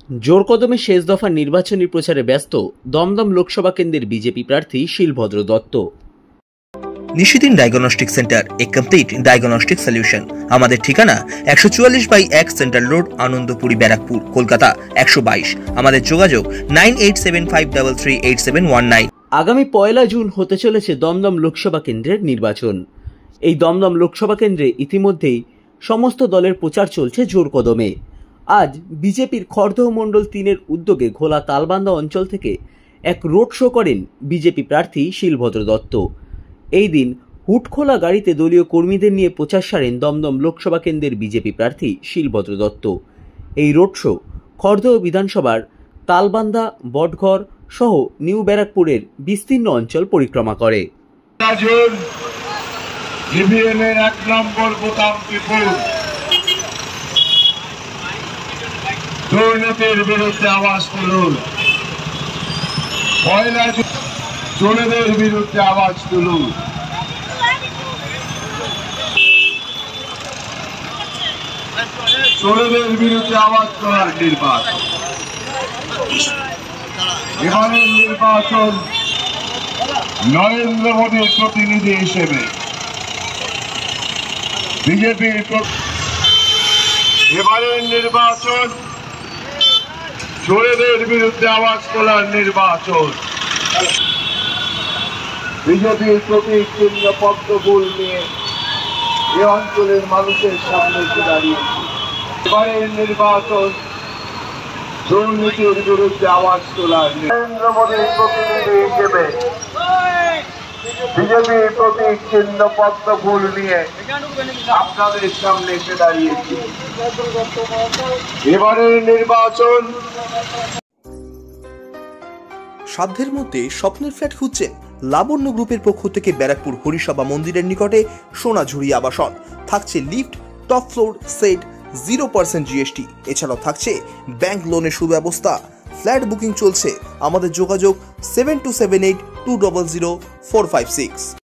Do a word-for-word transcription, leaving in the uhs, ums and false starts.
জোরকদমে শেষ দফার নির্বাচনী প্রচারে ব্যস্ত দমদম লোকসভা কেন্দ্রের বিজেপি প্রার্থী Shilbhadra Dutta. Nishidin diagnostic centre, a complete diagnostic solution. আমাদের ঠিকানা একশো চুয়াল্লিশ বাই এক সেন্ট্রাল রোড, আনন্দপুরি, ব্যারাকপুর, কলকাতা একশো বাইশ। আমাদের যোগাযোগ nine eight seven five three three eight seven one nine. আগামী পয়লা জুন হতে চলেছে দমদম লোকসভা কেন্দ্রের নির্বাচন। এই দমদম লোকসভা কেন্দ্রে ইতিমধ্যেই সমস্ত দলের প্রচার চলছে জোর কদমে। আজ বিজেপির খড়দহ মণ্ডল তিনের উদ্যোগে ঘোলা তালবান্ধা অঞ্চল থেকে এক রোড শো করেন বিজেপি প্রার্থী শিলভদ্র দত্ত। এই দিন হুটখোলা গাড়িতে দলীয় কর্মীদের নিয়ে প্রচার সারেন দমদম লোকসভা কেন্দ্রের বিজেপি প্রার্থী শিলভদ্র দত্ত। এই রোড শো খড়দহ বিধানসভার তালবান্ধা, বটঘর সহ নিউ ব্যারাকপুরের বিস্তীর্ণ অঞ্চল পরিক্রমা করে। দুর্নীতির বিরুদ্ধে আওয়াজ তুলুন, পয়লা চোরেদের বিরুদ্ধে আওয়াজ তুলুন। চোরেদের বিরুদ্ধে আওয়াজ তোলার নির্বাচন। এবারের নির্বাচন নরেন্দ্র মোদীর প্রতিনিধি হিসেবে বিজেপির এবারের নির্বাচন চোরেদের বিরুদ্ধে আওয়াজ তোলার নির্বাচন। বিজেপির প্রতীক চিহ্ন পদ্মফুল নিয়ে এ অঞ্চলের মানুষের সামনে এসে দাঁড়িয়েছে। এবারের নির্বাচন দুর্নীতির বিরুদ্ধে আওয়াজ তোলার। নরেন্দ্র মোদীর প্রতিনিধি হিসেবে বিজেপির প্রতীক চিহ্ন পদ্মফুল নিয়ে আপনাদের সামনে এসে দাঁড়িয়েছি। এবারের নির্বাচন। সাধ্যের মধ্যে স্বপ্নের ফ্ল্যাট খুঁজছেন? লাবণ্য গ্রুপের পক্ষ থেকে ব্যারাকপুর হরিসভা মন্দিরের নিকটে সোনাঝুরি আবাসন। থাকছে lift, top floor, set, zero percent GST. এছাড়াও থাকছে ব্যাংক লোনের সুব্যবস্থা। ফ্ল্যাট বুকিং চলছে। আমাদের যোগাযোগ seven two seven eight two double zero four five six.